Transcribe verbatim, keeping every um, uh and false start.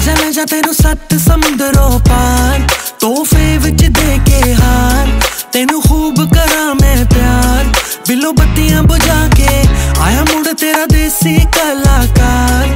जा ले जा तेनू सत्त समुंदरों पार, तोहफे विच दे के हार। तेनू खूब करा मैं प्यार, बिलो बत्तियां बुझा के आया मुड़ तेरा देसी कलाकार।